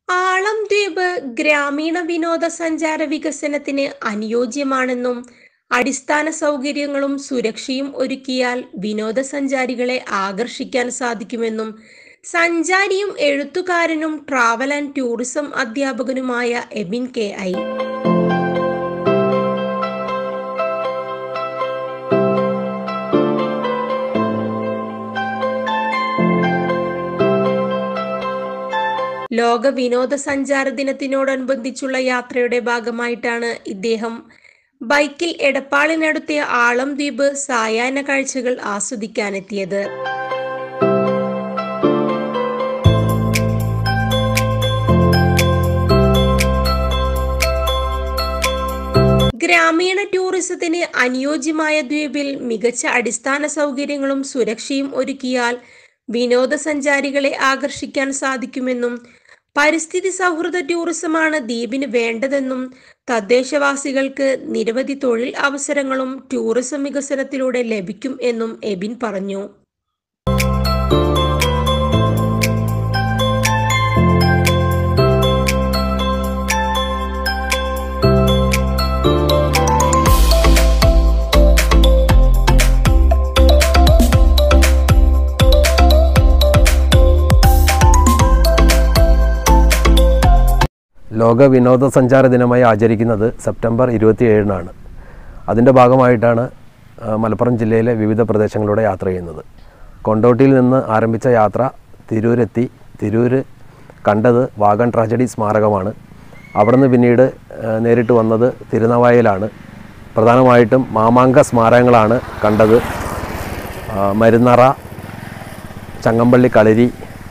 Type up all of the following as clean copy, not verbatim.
ആളം ദ്വീപ് ഗ്രാമീണ വിനോദസഞ്ചാര വികസനത്തിന് അനുയോജ്യമാണെന്നും അടിസ്ഥാന സൗകര്യങ്ങളും സുരക്ഷയും ഒരുക്കിയാൽ വിനോദസഞ്ചാരികളെ ആകർഷിക്കാൻ സാധിക്കുമെന്നും സഞ്ചാരിയും എഴുത്തുകാരനും ട്രാവൽ ആൻഡ് ടൂറിസം അധ്യാപകനുമായ എബിൻ കെ. ലോക വിനോദസഞ്ചാര ദിനത്തിനോടനുബന്ധിച്ചുള്ള യാത്രയുടെ ഭാഗമായിട്ടാണ് ഇദ്ദേഹം ബൈക്കിൽ എടപ്പാളിനടുത്തെ ആളം ദ്വീപ് സായാഹ്ന കാഴ്ചകൾ ആസ്വദിക്കാനെത്തിയത്. ഗ്രാമീണ ടൂറിസത്തിന് അനുയോജ്യമായ ദ്വീപിൽ മികച്ച അടിസ്ഥാന സൗകര്യങ്ങളും സുരക്ഷയും ഒരുക്കിയാൽ വിനോദസഞ്ചാരികളെ ആകർഷിക്കാൻ സാധിക്കുമെന്നും പരിസ്ഥിതി സൗഹൃദ ടൂറിസമാണ് ദ്വീപിന് വേണ്ടതെന്നും തദ്ദേശവാസികൾക്ക് നിരവധി തൊഴിൽ അവസരങ്ങളും ടൂറിസം വികസനത്തിലൂടെ ലഭിക്കും എന്നും എബിൻ പറഞ്ഞു. ലോക വിനോദസഞ്ചാര ദിനമായി ആചരിക്കുന്നത് സെപ്റ്റംബർ 27-നാണ്. അതിൻ്റെ ഭാഗമായിട്ടാണ് മലപ്പുറം ജില്ലയിലെ വിവിധ പ്രദേശങ്ങളിലൂടെ യാത്ര ചെയ്യുന്നത്. കൊണ്ടോട്ടിയിൽ നിന്ന് ആരംഭിച്ച യാത്ര തിരൂരെത്തി. തിരൂർ കണ്ടത് വാഗൺ ട്രാജഡി സ്മാരകമാണ്. അവിടുന്ന് പിന്നീട് നേരിട്ട് വന്നത് തിരുനാവായയിലാണ്. പ്രധാനമായിട്ടും മാമാങ്ക സ്മാരകങ്ങളാണ് കണ്ടത്. മരുന്നറ, ചങ്ങമ്പള്ളി കളരി.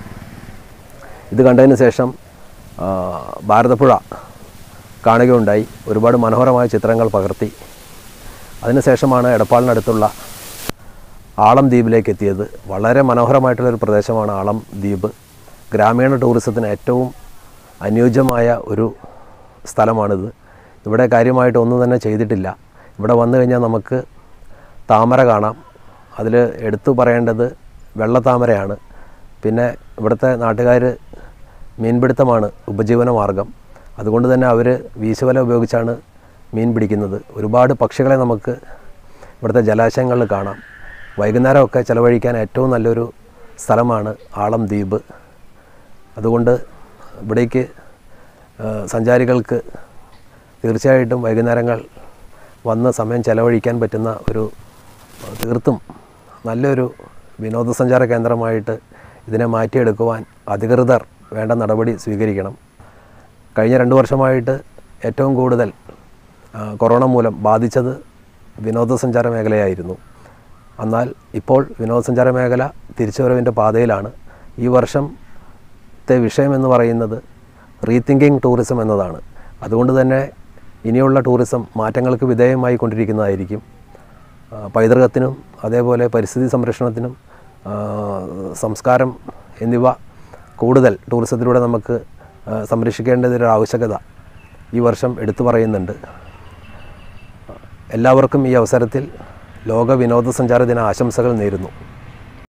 ഇത് കണ്ടതിന് ശേഷം ഭാരതപ്പുഴ കാണുകയുണ്ടായി. ഒരുപാട് മനോഹരമായ ചിത്രങ്ങൾ പകർത്തി. അതിനുശേഷമാണ് എടപ്പാളിനടുത്തുള്ള ആളം ദ്വീപിലേക്ക് എത്തിയത്. വളരെ മനോഹരമായിട്ടുള്ളൊരു പ്രദേശമാണ് ആളം ദ്വീപ്. ഗ്രാമീണ ടൂറിസത്തിന് ഏറ്റവും അനുയോജ്യമായ ഒരു സ്ഥലമാണിത്. ഇവിടെ കാര്യമായിട്ട് ഒന്നും തന്നെ ചെയ്തിട്ടില്ല. ഇവിടെ വന്നു കഴിഞ്ഞാൽ നമുക്ക് താമര കാണാം. അതിൽ എടുത്തു പറയേണ്ടത് വെള്ളത്താമരയാണ്. പിന്നെ ഇവിടുത്തെ നാട്ടുകാർ മീൻപിടുത്തമാണ് ഉപജീവന മാർഗം. അതുകൊണ്ട് തന്നെ അവർ വീശുവല ഉപയോഗിച്ചാണ് മീൻ പിടിക്കുന്നത്. ഒരുപാട് പക്ഷികളെ നമുക്ക് ഇവിടുത്തെ ജലാശയങ്ങളിൽ കാണാം. വൈകുന്നേരമൊക്കെ ചിലവഴിക്കാൻ ഏറ്റവും നല്ലൊരു സ്ഥലമാണ് ആളം ദ്വീപ്. അതുകൊണ്ട് ഇവിടേക്ക് സഞ്ചാരികൾക്ക് തീർച്ചയായിട്ടും വൈകുന്നേരങ്ങൾ വന്ന് സമയം ചിലവഴിക്കാൻ പറ്റുന്ന ഒരു തീർത്തും നല്ലൊരു വിനോദസഞ്ചാര കേന്ദ്രമായിട്ട് ഇതിനെ മാറ്റിയെടുക്കുവാൻ അധികൃതർ വേണ്ട നടപടി സ്വീകരിക്കണം. കഴിഞ്ഞ 2 വർഷമായിട്ട് ഏറ്റവും കൂടുതൽ കൊറോണ മൂലം ബാധിച്ചത് വിനോദസഞ്ചാര മേഖലയായിരുന്നു. എന്നാൽ ഇപ്പോൾ വിനോദസഞ്ചാര മേഖല തിരിച്ചുവരവിൻ്റെ പാതയിലാണ്. ഈ വർഷത്തെ വിഷയമെന്ന് പറയുന്നത് റീതിങ്കിങ് ടൂറിസം എന്നതാണ്. അതുകൊണ്ട് തന്നെ ഇനിയുള്ള ടൂറിസം മാറ്റങ്ങൾക്ക് വിധേയമായി കൊണ്ടിരിക്കുന്നതായിരിക്കും. പൈതൃകത്തിനും അതേപോലെ പരിസ്ഥിതി സംരക്ഷണത്തിനും സംസ്കാരം എന്നിവ കൂടുതൽ ടൂറിസത്തിലൂടെ നമുക്ക് സംരക്ഷിക്കേണ്ടതൊരു ആവശ്യകത ഈ വർഷം എടുത്തു പറയുന്നുണ്ട്. എല്ലാവർക്കും ഈ അവസരത്തിൽ ലോക വിനോദസഞ്ചാര ദിന ആശംസകൾ നേരുന്നു.